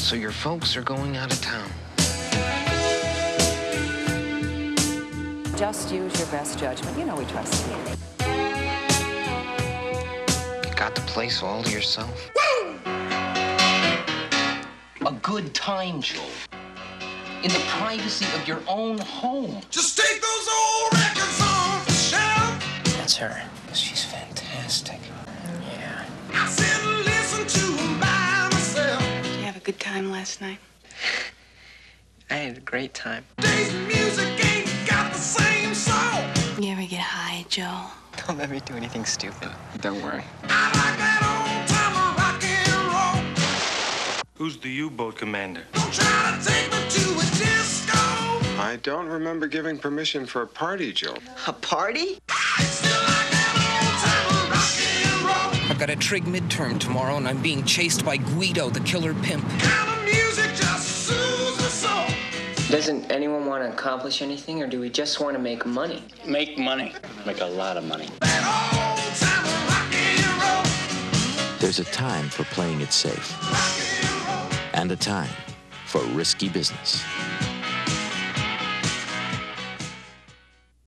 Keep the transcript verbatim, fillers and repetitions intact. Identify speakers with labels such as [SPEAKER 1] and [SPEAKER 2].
[SPEAKER 1] So your folks are going out of town.
[SPEAKER 2] Just use your best judgment. You know we trust you.
[SPEAKER 1] You got the place all to yourself?
[SPEAKER 3] Woo! A good time, Joel. In the privacy of your own home.
[SPEAKER 4] Just take those old records off the shelf.
[SPEAKER 3] That's her. She's fantastic. Yeah.
[SPEAKER 4] I sit and listen to them by myself.
[SPEAKER 5] Did you have a good time last night?
[SPEAKER 6] I had a great time.
[SPEAKER 4] Today's music ain't got the same soul.
[SPEAKER 5] You ever get high, Joel?
[SPEAKER 6] Don't let me do anything stupid. Don't worry.
[SPEAKER 4] I like that old time rock and roll.
[SPEAKER 7] Who's the U-boat commander?
[SPEAKER 4] Don't try to take me to a disco.
[SPEAKER 8] I don't remember giving permission for a party, Joe.
[SPEAKER 6] A party?
[SPEAKER 4] I still like that old time rock and roll.
[SPEAKER 3] I've got a trig midterm tomorrow, and I'm being chased by Guido, the killer pimp.
[SPEAKER 4] Kind of music just soothes the soul.
[SPEAKER 6] Doesn't anyone want to accomplish anything, or do we just want to make money?
[SPEAKER 9] Make money. Make a lot of money.
[SPEAKER 4] That old time rock and roll.
[SPEAKER 10] There's a time for playing it safe,
[SPEAKER 4] Rock and roll.
[SPEAKER 10] and a time for risky business.